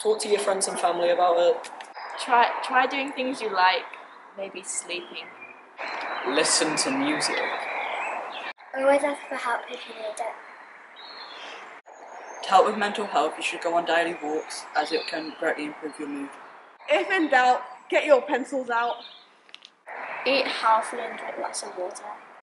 Talk to your friends and family about it. Try doing things you like, maybe sleeping. Listen to music. Always ask for help if you need it. To help with mental health, you should go on daily walks, as it can greatly improve your mood. If in doubt, get your pencils out. Eat healthy and drink lots of water.